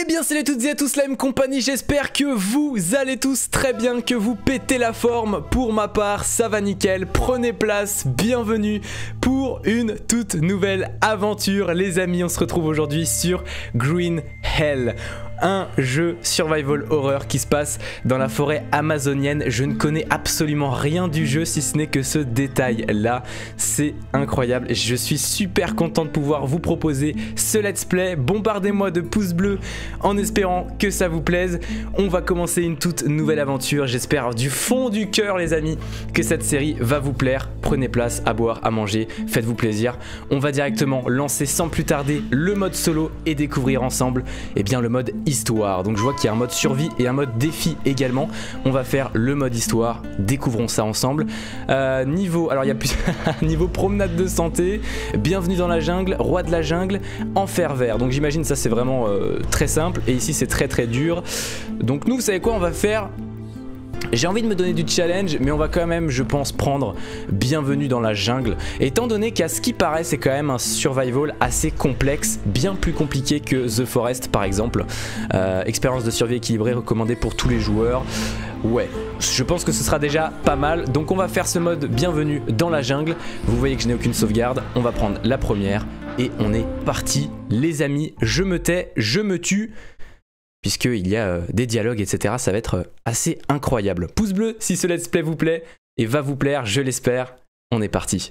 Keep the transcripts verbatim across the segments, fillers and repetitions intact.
bien salut à toutes et à tous, la même compagnie, j'espère que vous allez tous très bien, que vous pétez la forme. Pour ma part, ça va nickel, prenez place, bienvenue pour une toute nouvelle aventure. Les amis, on se retrouve aujourd'hui sur Green Hell, un jeu survival horror qui se passe dans la forêt amazonienne. Je ne connais absolument rien du jeu si ce n'est que ce détail là, c'est incroyable. Je suis super content de pouvoir vous proposer ce let's play. Bombardez-moi de pouces bleus en espérant que ça vous plaise. On va commencer une toute nouvelle aventure, j'espère du fond du cœur les amis que cette série va vous plaire. Prenez place, à boire, à manger, faites-vous plaisir. On va directement lancer sans plus tarder le mode solo et découvrir ensemble eh bien, le mode histoire. Donc je vois qu'il y a un mode survie et un mode défi également. On va faire le mode histoire, découvrons ça ensemble. Euh, niveau, alors il y a plus niveau promenade de santé, bienvenue dans la jungle, roi de la jungle, enfer vert. Donc j'imagine ça c'est vraiment euh, très simple et ici c'est très très dur. Donc nous vous savez quoi on va faire? J'ai envie de me donner du challenge, mais on va quand même, je pense, prendre bienvenue dans la jungle. Et étant donné qu'à ce qui paraît, c'est quand même un survival assez complexe, bien plus compliqué que The Forest par exemple. Euh, expérience de survie équilibrée recommandée pour tous les joueurs. Ouais, je pense que ce sera déjà pas mal. Donc on va faire ce mode bienvenue dans la jungle. Vous voyez que je n'ai aucune sauvegarde. On va prendre la première et on est parti. Les amis, je me tais, je me tue. Puisqu'il y a euh, des dialogues, et cetera. Ça va être euh, assez incroyable. Pouce bleu si ce let's play vous plaît et va vous plaire, je l'espère. On est parti.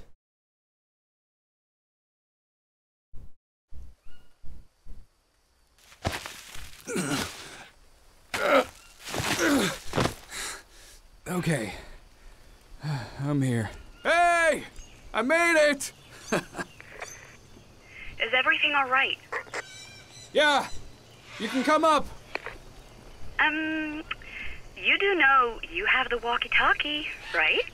Okay, I'm here. Hey! I made it! Is everything all right? Yeah, you can come up. Um, you do know you have the walkie-talkie, right?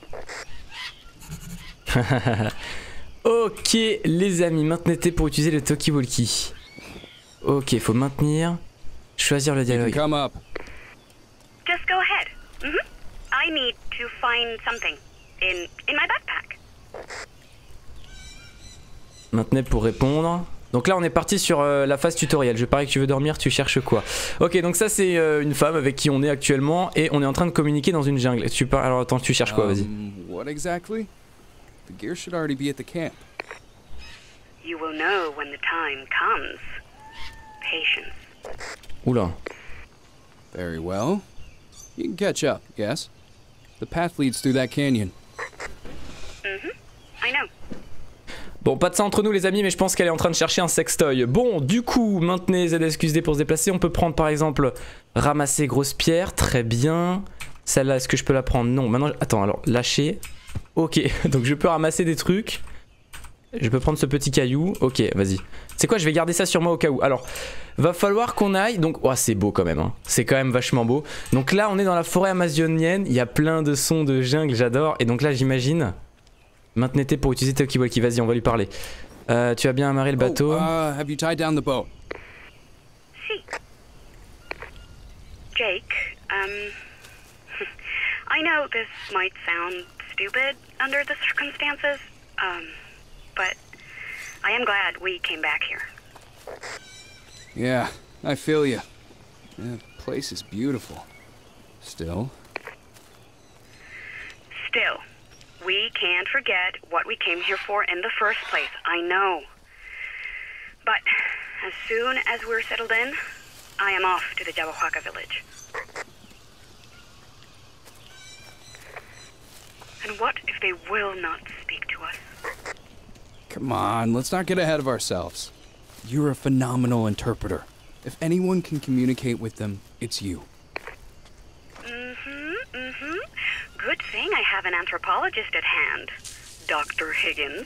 Ok les amis, maintenez pour utiliser le talkie-walkie. Ok, faut maintenir, choisir le dialogue. You can come up. Just go ahead. Mm-hmm. I need to find something in in my backpack. Maintenez pour répondre. Donc là on est parti sur euh, la phase tutoriel. Je parie que tu veux dormir, tu cherches quoi? Ok, donc ça c'est euh, une femme avec qui on est actuellement et on est en train de communiquer dans une jungle. Tu par... Alors attends, tu cherches quoi? Vas-y. Um, what exactly? The gear should already be at the camp. You will know when the time comes. Patience. Oula. Very well. You can catch up, yes? The path leads through that canyon. Mm-hmm. I know. Bon, pas de ça entre nous les amis, mais je pense qu'elle est en train de chercher un sextoy. Bon, du coup, maintenez Z S Q D pour se déplacer. On peut prendre par exemple ramasser grosse pierre, très bien. Celle-là, est-ce que je peux la prendre? Non, maintenant, attends, alors lâcher. Ok, donc je peux ramasser des trucs. Je peux prendre ce petit caillou. Ok, vas-y. C'est quoi, je vais garder ça sur moi au cas où. Alors, va falloir qu'on aille. Donc, oh, c'est beau quand même. Hein. C'est quand même vachement beau. Donc là, on est dans la forêt amazonienne. Il y a plein de sons de jungle, j'adore. Et donc là, j'imagine. Maintenez pour utiliser talkie-walkie. Vas-y, on va lui parler. Euh, tu as bien amarré le bateau? Oh, uh, have you tied down the boat? See. Jake, um, I know this might sound stupid under the circumstances, um, but I am glad we came back here. Yeah, I feel you. The place is beautiful. Still. Still, we can't forget what we came here for in the first place, I know. But as soon as we're settled in, I am off to the Jawahuaca village. And what if they will not speak to us? Come on, let's not get ahead of ourselves. You're a phenomenal interpreter. If anyone can communicate with them, it's you. Mm-hmm, mm-hmm. Good thing I have an anthropologist at hand, Doctor Higgins.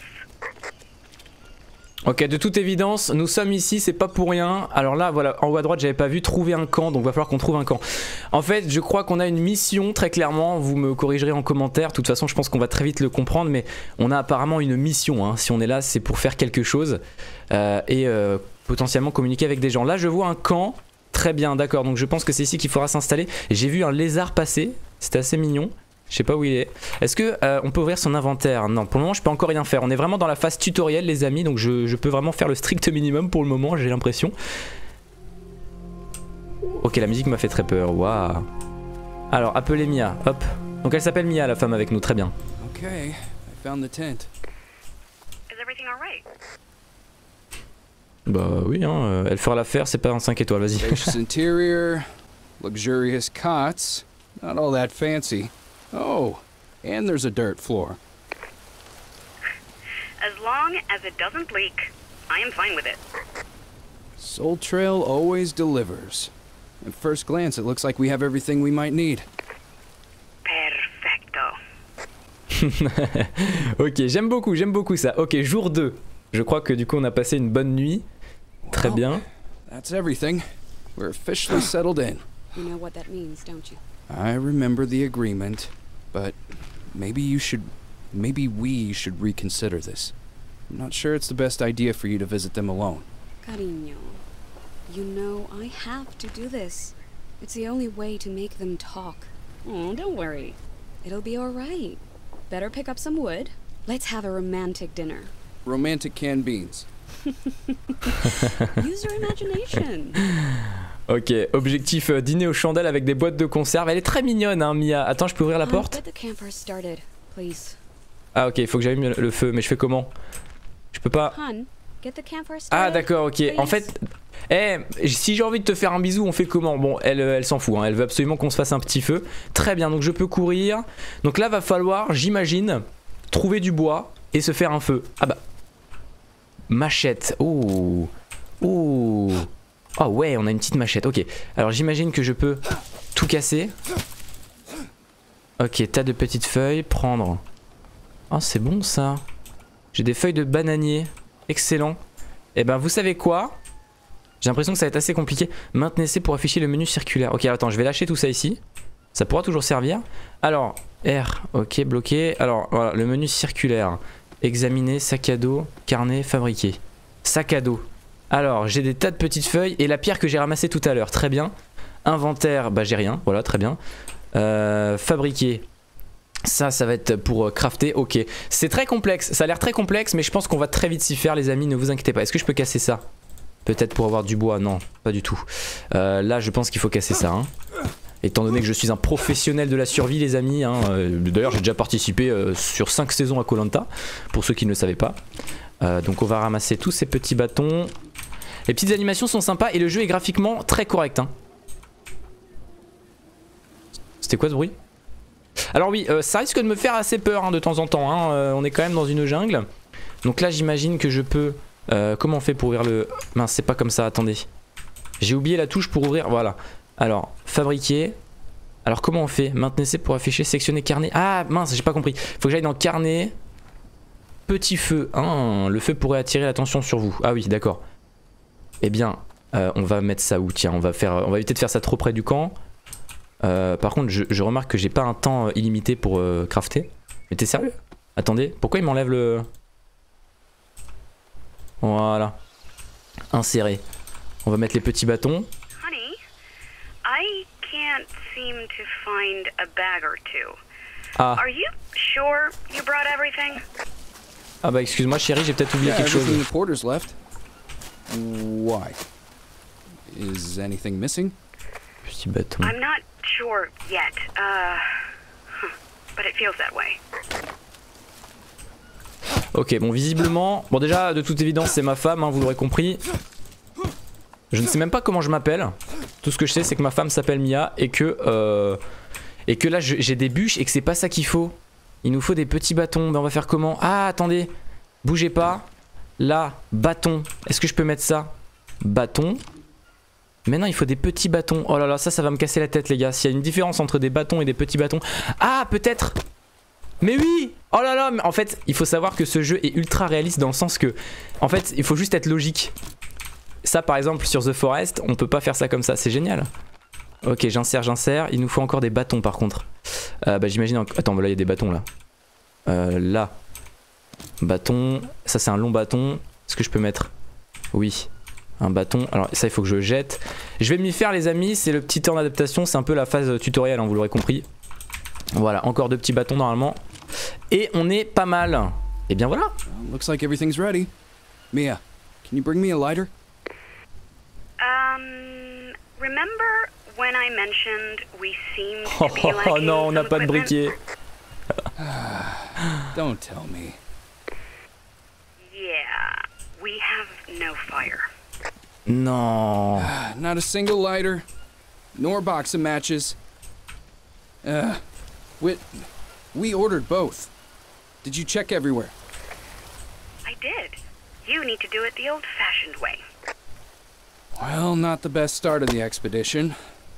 Ok, de toute évidence, nous sommes ici, c'est pas pour rien. Alors là, voilà, en haut à droite, j'avais pas vu trouver un camp, donc va falloir qu'on trouve un camp. En fait, je crois qu'on a une mission, très clairement, vous me corrigerez en commentaire. De toute façon, je pense qu'on va très vite le comprendre, mais on a apparemment une mission. Hein. Si on est là, c'est pour faire quelque chose euh, et euh, potentiellement communiquer avec des gens. Là, je vois un camp, très bien, d'accord, donc je pense que c'est ici qu'il faudra s'installer. J'ai vu un lézard passer, c'était assez mignon. Je sais pas où il est. Est-ce que euh, on peut ouvrir son inventaire? Non, pour le moment je peux encore rien faire. On est vraiment dans la phase tutoriel les amis, donc je, je peux vraiment faire le strict minimum pour le moment, j'ai l'impression. Ok, la musique m'a fait très peur. Waouh. Alors, appelez Mia. Hop. Donc elle s'appelle Mia, la femme avec nous. Très bien. Okay, I found the tent. Is everything alright? Bah oui, hein, euh, elle fera l'affaire, c'est pas un cinq étoiles, vas-y. Spacious interior, luxurious cots, not all that fancy. Oh, and there's a dirt floor. As long as it doesn't leak, I am fine with it. Soul Trail always delivers. At first glance, it looks like we have everything we might need. Perfecto. Ok, j'aime beaucoup, j'aime beaucoup ça. Ok, jour deux. Je crois que du coup on a passé une bonne nuit. Très Well, bien. That's everything. We're officially settled in. You know what that means, don't you? I remember the agreement, but maybe you should, maybe we should reconsider this. I'm not sure it's the best idea for you to visit them alone. Cariño, you know I have to do this. It's the only way to make them talk. Oh, don't worry. It'll be alright. Better pick up some wood. Let's have a romantic dinner. Romantic canned beans. Use your imagination. Ok, objectif euh, dîner aux chandelles avec des boîtes de conserve. Elle est très mignonne, hein, Mia. Attends, je peux ouvrir la Hon, porte? get the campfire started, please. Ah ok, il faut que j'allume le feu, mais je fais comment? Je peux pas... Hon, get the campfire started. Ah d'accord, ok. En fait, eh, si j'ai envie de te faire un bisou, on fait comment? Bon, elle, elle s'en fout, hein. Elle veut absolument qu'on se fasse un petit feu. Très bien, donc je peux courir. Donc là, va falloir, j'imagine, trouver du bois et se faire un feu. Ah bah... Machette. Oh. Oh. Oh ouais, on a une petite machette. Ok. Alors j'imagine que je peux tout casser. Ok, tas de petites feuilles. Prendre. Oh, c'est bon ça. J'ai des feuilles de bananier. Excellent. Et ben vous savez quoi? J'ai l'impression que ça va être assez compliqué. Maintenez C pour afficher le menu circulaire. Ok, attends, je vais lâcher tout ça ici. Ça pourra toujours servir. Alors, R. Ok, bloqué. Alors, voilà, le menu circulaire. Examiner, sac à dos, carnet, fabriquer. Sac à dos. Alors, j'ai des tas de petites feuilles et la pierre que j'ai ramassée tout à l'heure. Très bien. Inventaire, bah j'ai rien. Voilà, très bien. Euh, fabriquer. Ça, ça va être pour crafter. Ok. C'est très complexe. Ça a l'air très complexe, mais je pense qu'on va très vite s'y faire, les amis. Ne vous inquiétez pas. Est-ce que je peux casser ça? Peut-être pour avoir du bois. Non, pas du tout. Euh, là, je pense qu'il faut casser ça. Hein. Étant donné que je suis un professionnel de la survie, les amis, hein, euh, d'ailleurs j'ai déjà participé euh, sur cinq saisons à Koh Lanta, pour ceux qui ne le savaient pas. Euh, donc on va ramasser tous ces petits bâtons. Les petites animations sont sympas et le jeu est graphiquement très correct. Hein. C'était quoi ce bruit? Alors oui, euh, ça risque de me faire assez peur hein, de temps en temps. Hein. Euh, on est quand même dans une jungle. Donc là j'imagine que je peux... Euh, comment on fait pour ouvrir le... Mince, c'est pas comme ça, attendez. J'ai oublié la touche pour ouvrir, voilà. Alors, fabriquer. Alors comment on fait? Maintenez C pour afficher, sectionner carnet. Ah mince, j'ai pas compris. Faut que j'aille dans carnet. Petit feu. Ah, le feu pourrait attirer l'attention sur vous. Ah oui, d'accord. Eh bien, euh, on va mettre ça où? Tiens, on va faire, on va éviter de faire ça trop près du camp. Euh, par contre, je, je remarque que j'ai pas un temps illimité pour euh, crafter. Mais t'es sérieux? Attendez, pourquoi il m'enlève le... Voilà. Insérer. On va mettre les petits bâtons. I can't seem to find a bag or two. Ah. Are you sure you brought everything? Ah bah excuse-moi chérie, j'ai peut-être oublié Yeah, quelque chose. everything the porter's left. Why? Is anything missing? Petit bâton. I'm not sure yet. Uh, huh, but it feels that way. Ok, bon visiblement, bon déjà de toute évidence c'est ma femme, hein, vous l'aurez compris. Je ne sais même pas comment je m'appelle. Tout ce que je sais c'est que ma femme s'appelle Mia et que euh, et que là j'ai des bûches et que c'est pas ça qu'il faut. Il nous faut des petits bâtons. Ben on va faire comment? Ah attendez, bougez pas. Là, bâton. Est-ce que je peux mettre ça? Bâton. Mais non, il faut des petits bâtons. Oh là là, ça, ça va me casser la tête les gars. S'il y a une différence entre des bâtons et des petits bâtons. Ah peut-être. Mais oui! Oh là là, mais en fait, il faut savoir que ce jeu est ultra réaliste dans le sens que, en fait, il faut juste être logique. Ça, par exemple, sur The Forest, on peut pas faire ça comme ça. C'est génial. Ok, j'insère, j'insère. Il nous faut encore des bâtons, par contre. Euh, bah, j'imagine. En... Attends, là, il y a des bâtons là. Euh, là, bâton. Ça, c'est un long bâton. Est-ce que je peux mettre? Oui, un bâton. Alors, ça, il faut que je jette. Je vais m'y faire, les amis. C'est le petit temps d'adaptation. C'est un peu la phase tutoriel, hein, vous l'aurez compris. Voilà, encore deux petits bâtons normalement. Et on est pas mal. Et bien voilà. Looks like everything's ready. Mia, can you bring me a lighter? Um, remember when I mentioned we seemed Oh, to be oh, lacking oh non, on n'a some pas de equipment? briquet. Don't tell me. Yeah, we have no fire. Non. Not a single lighter, nor box of matches. Uh, we, we ordered both. Did you check everywhere? I did. You need to do it the old-fashioned way. Well, not the best start of the expedition.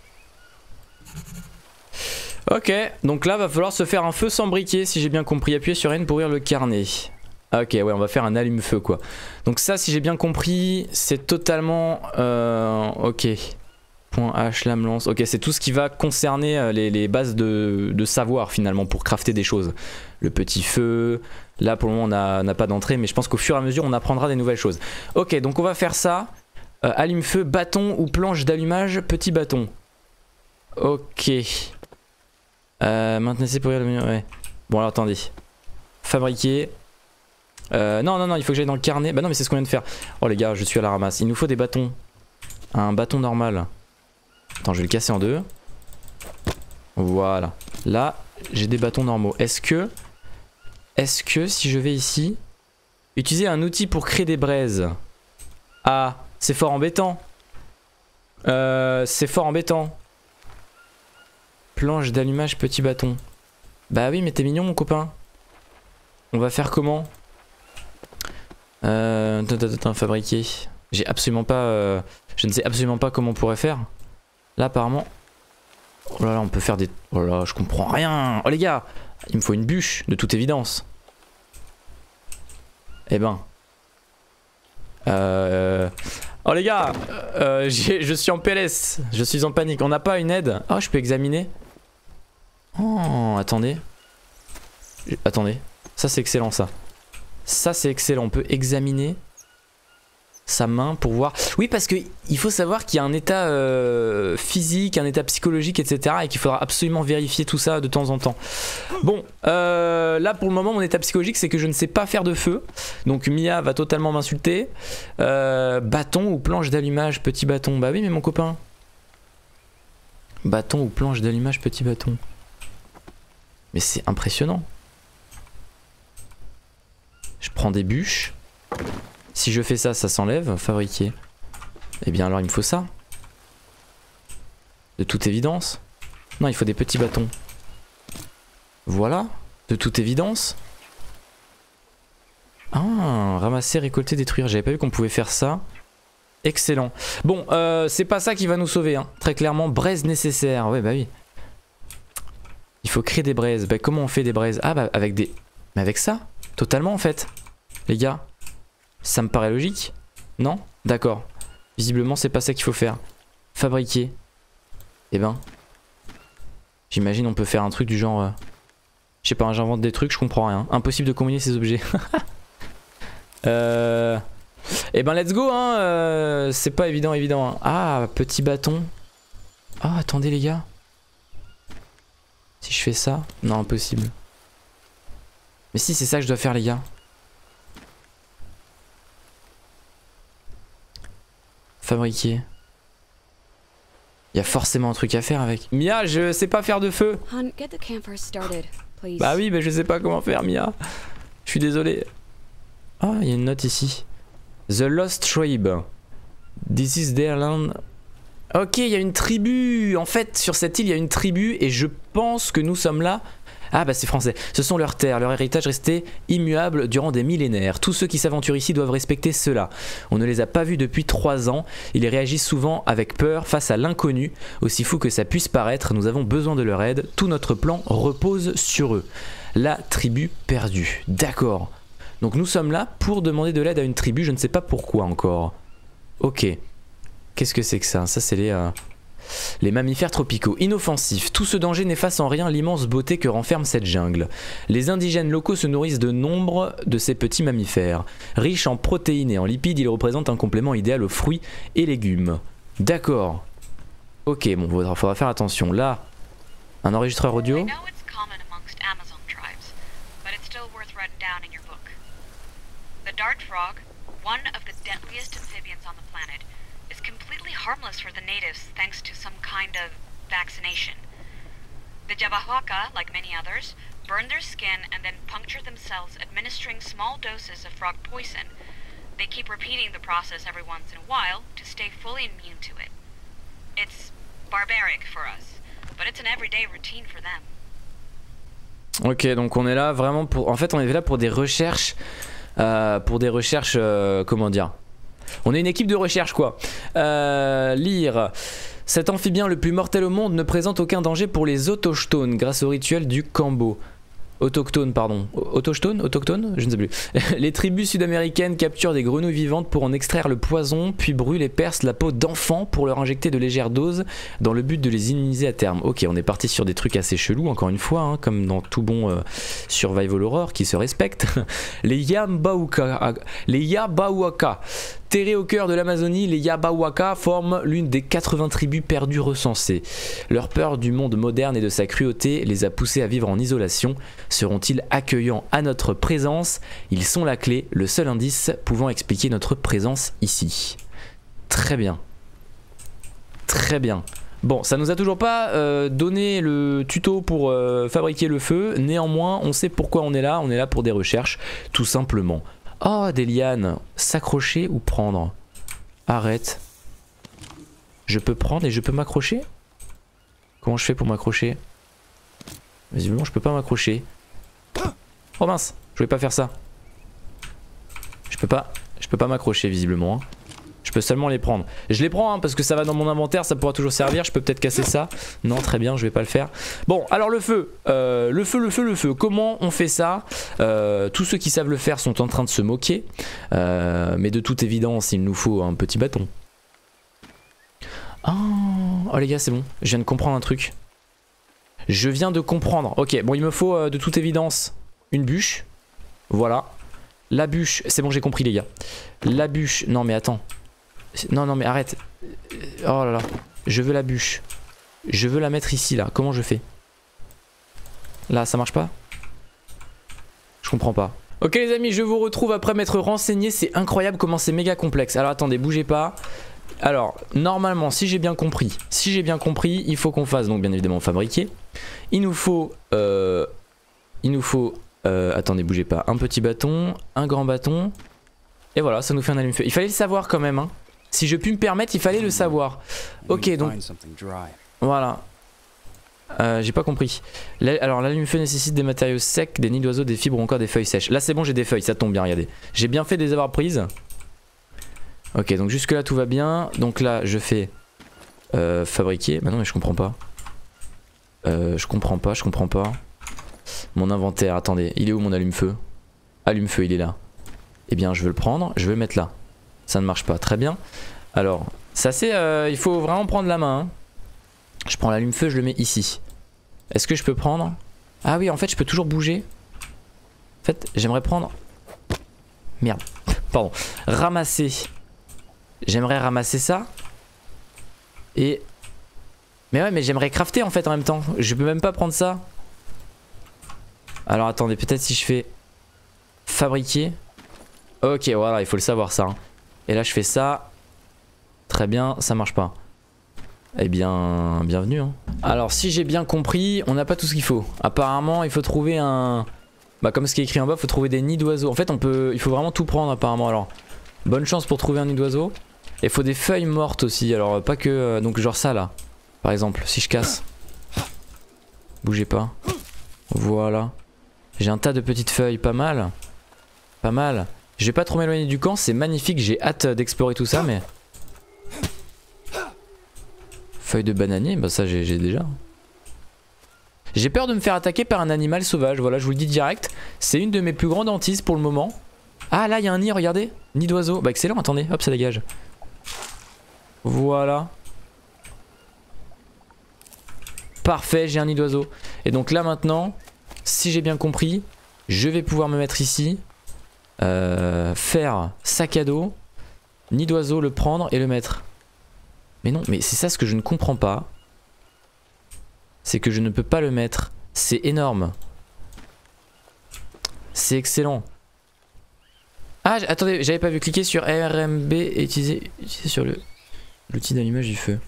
Ok, donc là va falloir se faire un feu sans briquet si j'ai bien compris. Appuyer sur N pour ouvrir le carnet. Ok, ouais, on va faire un allume-feu quoi. Donc ça, si j'ai bien compris, c'est totalement... Euh, ok. Point H, lame, lance. Ok, c'est tout ce qui va concerner les, les bases de, de savoir finalement pour crafter des choses. Le petit feu. Là pour le moment on n'a pas d'entrée, mais je pense qu'au fur et à mesure on apprendra des nouvelles choses. Ok, donc on va faire ça. Euh, allume-feu, bâton ou planche d'allumage, petit bâton. Ok. Euh, maintenant c'est pour ouvrir le menu. Ouais. Bon alors attendez. Fabriquer. Euh, non non non, il faut que j'aille dans le carnet. Bah non mais c'est ce qu'on vient de faire. Oh les gars, je suis à la ramasse. Il nous faut des bâtons. Un bâton normal. Attends, je vais le casser en deux. Voilà. Là, j'ai des bâtons normaux. Est-ce que... Est-ce que si je vais ici... Utiliser un outil pour créer des braises. Ah, c'est fort embêtant. Euh, c'est fort embêtant. Planche d'allumage, petit bâton. Bah oui, mais t'es mignon mon copain. On va faire comment? Euh... Attends, attends, fabriquer. J'ai absolument pas... Euh, je ne sais absolument pas comment on pourrait faire. Là apparemment... Oh là là, on peut faire des... Oh là, je comprends rien. Oh les gars, il me faut une bûche, de toute évidence. Eh ben... Euh... Oh les gars, euh, je suis en P L S. Je suis en panique. On n'a pas une aide? Oh, je peux examiner. Oh, attendez. Attendez. Ça c'est excellent ça. Ça c'est excellent. On peut examiner sa main pour voir. Oui, parce que il faut savoir qu'il y a un état euh, physique, un état psychologique, et cetera. Et qu'il faudra absolument vérifier tout ça de temps en temps. Bon, euh, là pour le moment, mon état psychologique, c'est que je ne sais pas faire de feu. Donc Mia va totalement m'insulter. Euh, bâton ou planche d'allumage, petit bâton. Bah oui, mais mon copain. Bâton ou planche d'allumage, petit bâton. Mais c'est impressionnant. Je prends des bûches. Si je fais ça, ça s'enlève. Fabriquer. Eh bien alors il me faut ça. De toute évidence. Non, il faut des petits bâtons. Voilà. De toute évidence. Ah, ramasser, récolter, détruire. J'avais pas vu qu'on pouvait faire ça. Excellent. Bon, euh, c'est pas ça qui va nous sauver. Hein. Très clairement, braise nécessaire. Ouais, bah oui. Il faut créer des braises. Bah comment on fait des braises? Ah bah avec des... Mais avec ça. Totalement en fait. Les gars. Ça me paraît logique. Non? D'accord. Visiblement c'est pas ça qu'il faut faire. Fabriquer. Eh ben. J'imagine on peut faire un truc du genre... Euh, je sais pas, j'invente des trucs, je comprends rien. Impossible de combiner ces objets. euh... Eh ben let's go hein. Euh, c'est pas évident évident. Hein. Ah, petit bâton. Ah, attendez les gars. Si je fais ça... Non, impossible. Mais si, c'est ça que je dois faire les gars. Fabriquer. Il y a forcément un truc à faire avec. Mia, je sais pas faire de feu. Hun, get the campfire started, please. Bah oui, mais je sais pas comment faire, Mia. Je suis désolé. Ah, il y a une note ici. The Lost Tribe. This is their land. Ok, il y a une tribu. En fait, sur cette île, il y a une tribu et je pense que nous sommes là. Ah bah c'est français. Ce sont leurs terres, leur héritage resté immuable durant des millénaires. Tous ceux qui s'aventurent ici doivent respecter cela. On ne les a pas vus depuis trois ans. Ils réagissent souvent avec peur face à l'inconnu. Aussi fou que ça puisse paraître, nous avons besoin de leur aide. Tout notre plan repose sur eux. La tribu perdue. D'accord. Donc nous sommes là pour demander de l'aide à une tribu. Je ne sais pas pourquoi encore. Ok. Qu'est-ce que c'est que ça? Ça c'est les... Euh... Les mammifères tropicaux, inoffensifs, tout ce danger n'efface en rien l'immense beauté que renferme cette jungle. Les indigènes locaux se nourrissent de nombre de ces petits mammifères. Riches en protéines et en lipides, ils représentent un complément idéal aux fruits et légumes. D'accord. Ok, bon, faudra, faudra faire attention. Là, un enregistreur audio. is completely harmless for the natives thanks to some kind of vaccination. The Jabahwaka, like many others, burn their skin and then puncture themselves, administering small doses of frog poison. They keep repeating the process every once in a while to stay fully immune to it. It's barbaric for us, but it's an everyday routine for them. Ok, donc on est là vraiment pour... En fait on est là pour des recherches... Euh, pour des recherches... Euh, comment dire? On est une équipe de recherche quoi. Euh, lire... Cet amphibien le plus mortel au monde ne présente aucun danger pour les autochtones grâce au rituel du Kambo. Autochtone, pardon. Autochtone Autochtone Je ne sais plus. Les tribus sud-américaines capturent des grenouilles vivantes pour en extraire le poison, puis brûlent et percent la peau d'enfants pour leur injecter de légères doses dans le but de les immuniser à terme. Ok, on est parti sur des trucs assez chelous, encore une fois, hein, comme dans tout bon euh, survival horror qui se respecte. Les Yabawaka, les Yabawaka, terrés au cœur de l'Amazonie, les Yabawaka forment l'une des quatre-vingts tribus perdues recensées. Leur peur du monde moderne et de sa cruauté les a poussés à vivre en isolation. Seront-ils accueillants à notre présence? Ils sont la clé, le seul indice pouvant expliquer notre présence ici. Très bien. Très bien. Bon, ça nous a toujours pas euh, donné le tuto pour euh, fabriquer le feu. Néanmoins, on sait pourquoi on est là. On est là pour des recherches, tout simplement. Oh, des lianes. S'accrocher ou prendre? Arrête. Je peux prendre et je peux m'accrocher? Comment je fais pour m'accrocher? Visiblement, je peux pas m'accrocher. Oh mince, je voulais pas faire ça. Je peux pas, je peux pas m'accrocher visiblement. Hein. Je peux seulement les prendre. Je les prends hein, parce que ça va dans mon inventaire, ça pourra toujours servir. Je peux peut-être casser ça. Non, très bien, je vais pas le faire. Bon, alors le feu, euh, le feu, le feu, le feu. Comment on fait ça? euh, Tous ceux qui savent le faire sont en train de se moquer. Euh, mais de toute évidence, il nous faut un petit bâton. Oh, oh les gars, c'est bon. Je viens de comprendre un truc. Je viens de comprendre. Ok, bon, il me faut euh, de toute évidence une bûche. Voilà. La bûche, c'est bon, j'ai compris les gars. La bûche, non mais attends. Non, non mais arrête. Oh là là. Je veux la bûche. Je veux la mettre ici là. Comment je fais? Là, ça marche pas? Je comprends pas. Ok les amis, je vous retrouve après m'être renseigné. C'est incroyable comment c'est méga complexe. Alors attendez, bougez pas. Alors, normalement, si j'ai bien compris, si j'ai bien compris, il faut qu'on fasse donc bien évidemment fabriquer. Il nous faut, euh, il nous faut, euh, attendez, bougez pas, un petit bâton, un grand bâton, et voilà, ça nous fait un allume-feu. Il fallait le savoir quand même, hein. Si je puis me permettre, il fallait le savoir. Ok, donc, voilà. Euh, j'ai pas compris. Alors, l'allume-feu nécessite des matériaux secs, des nids d'oiseaux, des fibres ou encore des feuilles sèches. Là, c'est bon, j'ai des feuilles, ça tombe bien, regardez. J'ai bien fait de les avoir prises. Ok, donc jusque là tout va bien. Donc là je fais euh, fabriquer. Bah non mais je comprends pas. Euh, je comprends pas, je comprends pas. Mon inventaire, attendez, il est où mon allume-feu? Allume-feu, il est là. Eh bien je veux le prendre, je veux le mettre là. Ça ne marche pas, très bien. Alors, ça c'est... Euh, il faut vraiment prendre la main. Hein. Je prends l'allume-feu, je le mets ici. Est-ce que je peux prendre... Ah oui, en fait je peux toujours bouger. En fait, j'aimerais prendre... Merde, pardon. Ramasser... J'aimerais ramasser ça. Et... Mais ouais mais j'aimerais crafter en fait en même temps. Je peux même pas prendre ça. Alors attendez, peut-être si je fais fabriquer. Ok voilà, il faut le savoir ça. Hein. Et là je fais ça. Très bien, ça marche pas. Eh bien, bienvenue. Hein. Alors si j'ai bien compris, on n'a pas tout ce qu'il faut. Apparemment il faut trouver un... Bah comme ce qui est écrit en bas, il faut trouver des nids d'oiseaux. En fait on peut... il faut vraiment tout prendre apparemment. Alors bonne chance pour trouver un nid d'oiseau. Et il faut des feuilles mortes aussi, alors pas que... Euh, donc genre ça là, par exemple, si je casse. Bougez pas. Voilà. J'ai un tas de petites feuilles, pas mal. Pas mal. Je vais pas trop m'éloigner du camp, c'est magnifique, j'ai hâte d'explorer tout ça, mais... Feuilles de bananier, bah ça j'ai déjà. J'ai peur de me faire attaquer par un animal sauvage, voilà, je vous le dis direct. C'est une de mes plus grandes hantises pour le moment. Ah là il y a un nid, regardez. Nid d'oiseau, bah excellent, attendez, hop ça dégage. Voilà. Parfait, j'ai un nid d'oiseau. Et donc là maintenant, si j'ai bien compris, je vais pouvoir me mettre ici. Euh, faire sac à dos, nid d'oiseau, le prendre et le mettre. Mais non, mais c'est ça ce que je ne comprends pas. C'est que je ne peux pas le mettre. C'est énorme. C'est excellent. Ah, attendez, j'avais pas vu. Cliquer sur R M B et utiliser, utiliser sur le... L'outil d'allumage du feu.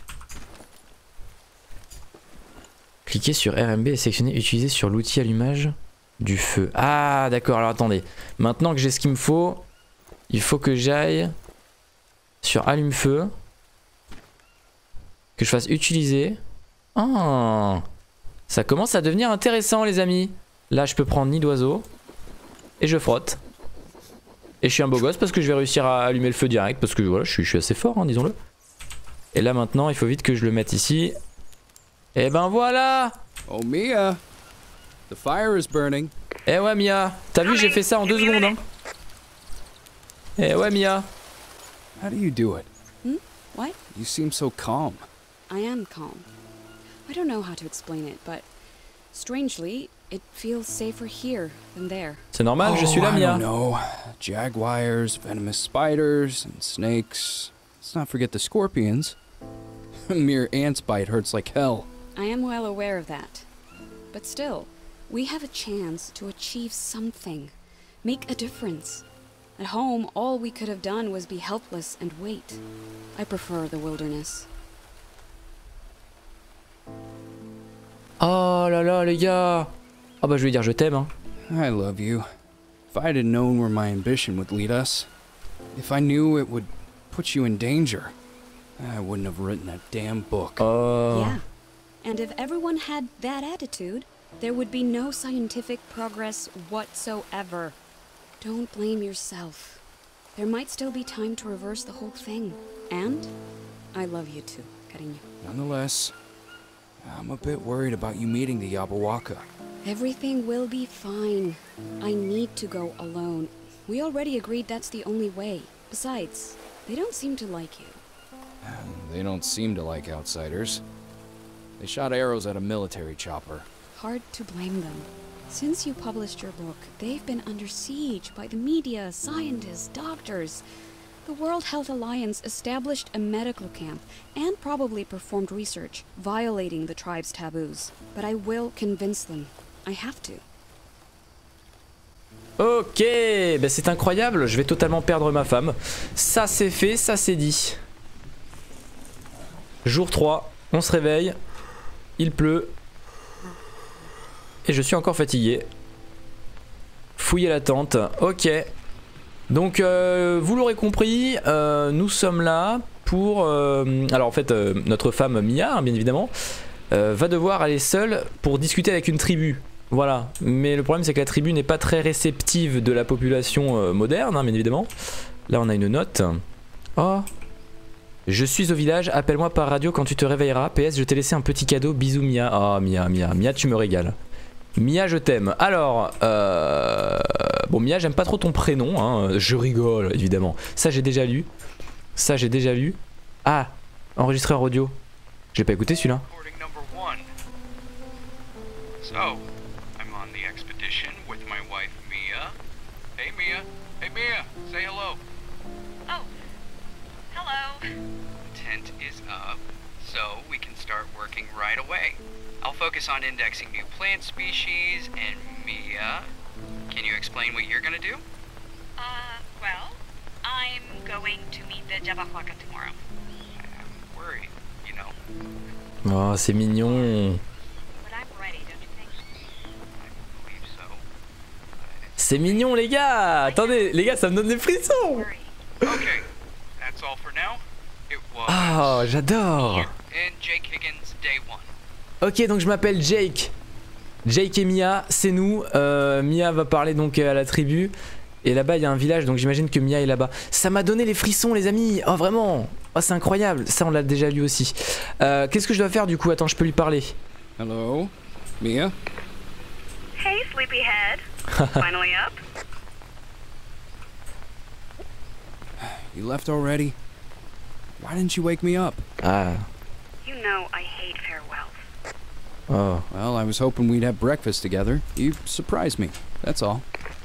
Cliquez sur R M B et sélectionnez utiliser sur l'outil allumage du feu. Ah d'accord, alors attendez. Maintenant que j'ai ce qu'il me faut, il faut que j'aille sur allume-feu. Que je fasse utiliser. Ah, ça commence à devenir intéressant les amis. Là je peux prendre nid d'oiseau. Et je frotte. Et je suis un beau gosse parce que je vais réussir à allumer le feu direct. Parce que voilà, je suis, je suis assez fort, hein, disons-le. Et là maintenant il faut vite que je le mette ici. Et ben voilà. Oh Mia, the fire is burning. Eh ouais Mia, t'as vu j'ai fait ça en deux secondes hein. Eh ouais Mia. How do you do it? Hmm? What? You seem so calm. I am calm. I don't know how to explain it, but strangely, it feels safer here than there. C'est normal, je suis là Oh, I Mia. don't know. Jaguars, venomous spiders, and snakes. Let's not forget the scorpions. A mere ant's bite hurts like hell. I am well aware of that. But still, we have a chance to achieve something. Make a difference. At home, all we could have done was be helpless and wait. I prefer the wilderness. Oh là là les gars. Oh bah je vais dire je t'aime hein. I love you. If I had known where my ambition would lead us, if I knew it would put you in danger, I wouldn't have written that damn book. Oh. Yeah. And if everyone had that attitude, there would be no scientific progress whatsoever. Don't blame yourself. There might still be time to reverse the whole thing. And I love you too, Cariño. Nonetheless, I'm a bit worried about you meeting the Yabawaka. Everything will be fine. I need to go alone. We already agreed that's the only way. Besides, they don't seem to like you. They don't seem to like outsiders. They shot arrows at a military chopper. Hard to blame them. Since you published your book, they've been under siege by the media, scientists, doctors. The World Health Alliance established a medical camp and probably performed research, violating the tribe's taboos. But I will convince them. I have to. Ok, bah c'est incroyable, je vais totalement perdre ma femme. Ça c'est fait, ça c'est dit. Jour trois, on se réveille, il pleut. Et je suis encore fatigué. Fouiller la tente, ok. Donc euh, vous l'aurez compris, euh, nous sommes là pour... Euh, alors en fait, euh, notre femme Mia, hein, bien évidemment, euh, va devoir aller seule pour discuter avec une tribu. Voilà, mais le problème c'est que la tribu n'est pas très réceptive de la population euh, moderne, hein, bien évidemment. Là on a une note. Oh. Je suis au village, appelle-moi par radio quand tu te réveilleras. P S, je t'ai laissé un petit cadeau, bisous Mia. Oh Mia, Mia, Mia tu me régales. Mia je t'aime. Alors, euh... bon Mia j'aime pas trop ton prénom, hein. Je rigole évidemment. Ça j'ai déjà lu. Ça j'ai déjà lu. Ah, enregistreur audio. J'ai pas écouté celui-là. So, I'm on the expedition with my wife Mia. Hey Mia, hey Mia, say hello. Oh, hello. The tent is up, so we can start working right away. I'll focus on indexing new plant species, and Mia, can you explain what you're gonna do? Uh, well, I'm going to meet the Jabahwaka tomorrow. I'm worried, you know. Oh c'est mignon. But I'm ready, don't you think? I believe so. C'est mignon les gars. Attendez les gars ça me donne des frissons. Worry. Okay, that's all for now. It was Oh j'adore. and Jake Higgins, day one. Ok donc je m'appelle Jake. Jake et Mia c'est nous. euh, Mia va parler donc à la tribu. Et là-bas il y a un village donc j'imagine que Mia est là-bas. Ça m'a donné les frissons les amis. Oh vraiment. Oh c'est incroyable. Ça on l'a déjà lu aussi. euh, Qu'est-ce que je dois faire du coup? Attends je peux lui parler. Hello, Mia? Hey, sleepyhead. Finally up? You left already? Why didn't you wake me up? Ah. You know I hate farewells. Oh. Well, I was hoping we'd have breakfast together. You surprised me, that's all.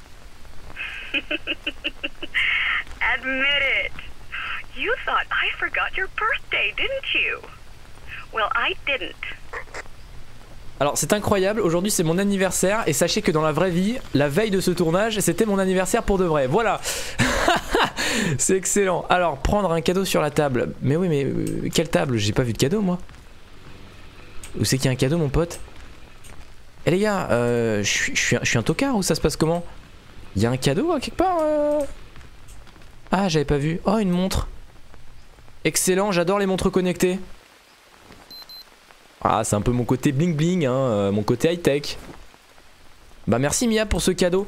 Admit it. You thought I forgot your birthday, didn't you? Well, I didn't. Alors c'est incroyable, aujourd'hui c'est mon anniversaire et sachez que dans la vraie vie, la veille de ce tournage, c'était mon anniversaire pour de vrai. Voilà. C'est excellent. Alors, prendre un cadeau sur la table. Mais oui, mais euh, quelle table? J'ai pas vu de cadeau, moi. Où c'est qu'il y a un cadeau, mon pote? Eh les gars, euh, je suis- je suis un- je suis un tocard ou ça se passe comment? Il y a un cadeau, hein, quelque part euh... Ah, j'avais pas vu. Oh, une montre. Excellent, j'adore les montres connectées. Ah, c'est un peu mon côté bling bling, hein, euh, mon côté high tech. Bah merci Mia pour ce cadeau.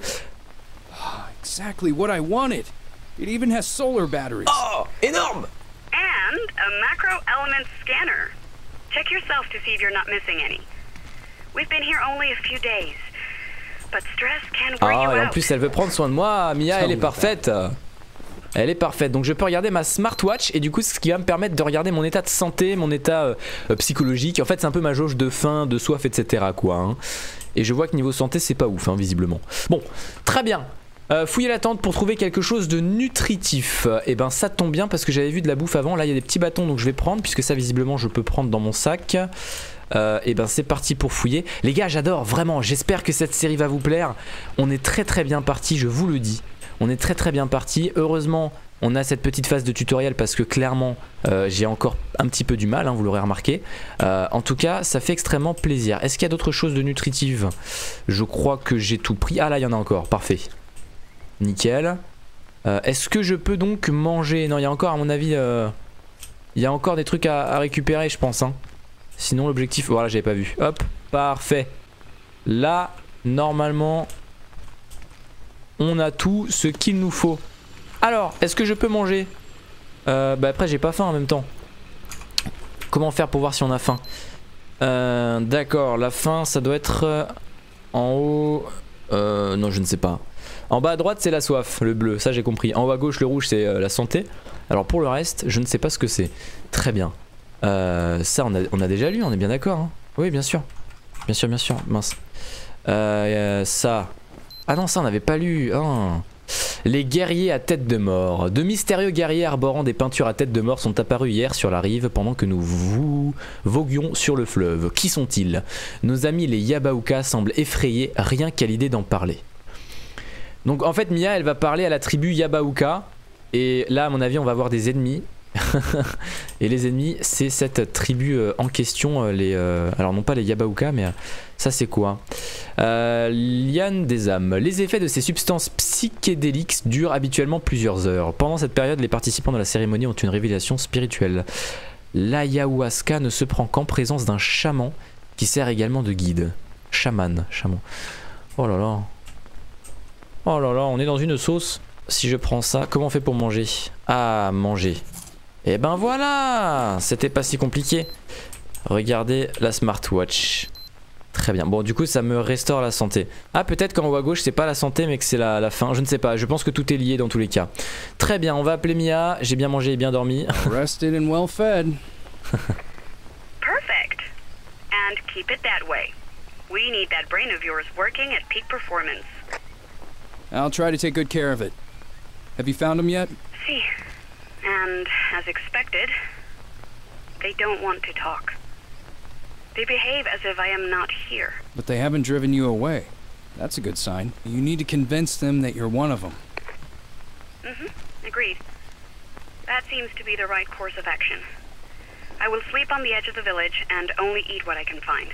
Exactly what I wanted. It even has solar batteries. Oh, énorme. And a macro element scanner. Check yourself to see if you're not missing any. We've been here only a few days, but stress can wear you Ah, et en out. plus elle veut prendre soin de moi. Mia, elle est parfaite. Elle est parfaite. Donc je peux regarder ma smartwatch et du coup ce qui va me permettre de regarder mon état de santé, mon état euh, euh, psychologique. En fait c'est un peu ma jauge de faim, de soif, et cetera quoi. Hein. Et je vois que niveau santé c'est pas ouf hein, visiblement. Bon, très bien. Euh, fouiller la tente pour trouver quelque chose de nutritif. Et eh ben ça tombe bien parce que j'avais vu de la bouffe avant. Là il y a des petits bâtons donc je vais prendre puisque ça visiblement je peux prendre dans mon sac. Euh, et ben c'est parti pour fouiller. Les gars j'adore vraiment. J'espère que cette série va vous plaire. On est très très bien parti, je vous le dis. On est très très bien parti. Heureusement on a cette petite phase de tutoriel parce que clairement euh, j'ai encore un petit peu du mal, hein, vous l'aurez remarqué. Euh, en tout cas ça fait extrêmement plaisir. Est-ce qu'il y a d'autres choses de nutritives? Je crois que j'ai tout pris. Ah là il y en a encore, parfait. Nickel. Euh, Est-ce que je peux donc manger? Non il y a encore à mon avis euh, il y a encore des trucs à, à récupérer je pense hein. Sinon l'objectif, voilà j'avais pas vu. Hop, parfait. Là normalement on a tout ce qu'il nous faut. Alors, est-ce que je peux manger? euh, Bah après j'ai pas faim en même temps. Comment faire pour voir si on a faim? euh, D'accord, la faim ça doit être euh, en haut. euh, Non je ne sais pas. En bas à droite c'est la soif, le bleu, ça j'ai compris. En haut à gauche le rouge c'est euh, la santé. Alors pour le reste je ne sais pas ce que c'est. Très bien. euh, Ça on a, on a déjà lu, on est bien d'accord hein. Oui bien sûr. Bien sûr bien sûr, mince. euh, euh, Ça... Ah non ça on n'avait pas lu. Oh. Les guerriers à tête de mort. De mystérieux guerriers arborant des peintures à tête de mort sont apparus hier sur la rive pendant que nous vous voguions sur le fleuve. Qui sont-ils? Nos amis les Yabauka semblent effrayés rien qu'à l'idée d'en parler. Donc en fait Mia elle va parler à la tribu Yabauka. Et là à mon avis on va avoir des ennemis. Et les ennemis c'est cette tribu euh, en question, euh, les, euh, alors non pas les Yabauka mais euh, ça c'est quoi? euh, Liane des âmes. Les effets de ces substances psychédéliques durent habituellement plusieurs heures. Pendant cette période les participants de la cérémonie ont une révélation spirituelle. L'ayahuasca ne se prend qu'en présence d'un chaman qui sert également de guide. Chaman, chaman. Oh là là. Oh là là, on est dans une sauce. Si je prends ça, comment on fait pour manger? Ah, manger. Et ben voilà, c'était pas si compliqué. Regardez la smartwatch. Très bien, bon du coup ça me restaure la santé. Ah peut-être qu'en haut à gauche c'est pas la santé mais que c'est la, la faim, je ne sais pas. Je pense que tout est lié dans tous les cas. Très bien, on va appeler Mia. J'ai bien mangé et bien dormi. Rested and well fed. Perfect. And keep it that way. We need that brain of yours working at peak performance. I'll try to take good care of it. Have you found them yet? See, and as expected, they don't want to talk. They behave as if I am not here. But they haven't driven you away. That's a good sign. You need to convince them that you're one of them. Mm-hmm. Agreed. That seems to be the right course of action. I will sleep on the edge of the village and only eat what I can find.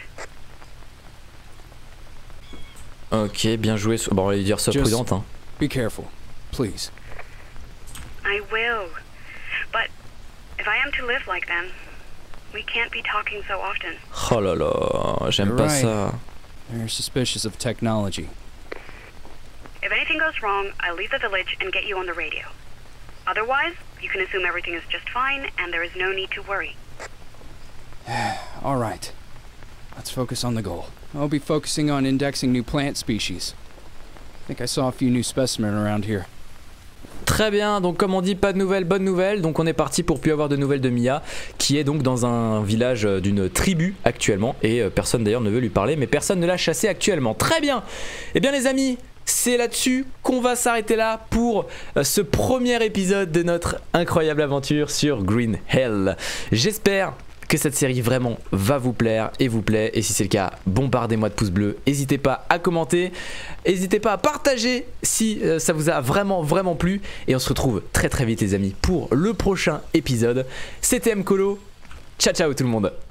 Ok, bien joué. Bon, on va lui dire sois Just prudente. Hein. Be careful, please. I will. But if I am to live like them, we can't be talking so often. Oh là là, j'aime You're pas right. ça. They're suspicious of technology. If anything goes wrong, I'll leave the village and get you on the radio. Otherwise, you can assume everything is just fine and there is no need to worry. All right. Let's focus on the goal. I'll be focusing on indexing new plant species. I think I saw a few new specimens around here. Très bien, donc comme on dit, pas de nouvelles, bonne nouvelle. Donc on est parti pour plus avoir de nouvelles de Mia, qui est donc dans un village d'une tribu actuellement. Et euh, personne d'ailleurs ne veut lui parler, mais personne ne l'a chassé actuellement. Très bien. Eh bien les amis, c'est là-dessus qu'on va s'arrêter là pour euh, ce premier épisode de notre incroyable aventure sur Green Hell. J'espère que cette série vraiment va vous plaire et vous plaît. Et si c'est le cas, bombardez-moi de pouces bleus. N'hésitez pas à commenter, n'hésitez pas à partager si euh, ça vous a vraiment vraiment plu. Et on se retrouve très très vite les amis pour le prochain épisode. C'était Mkolo, ciao ciao tout le monde.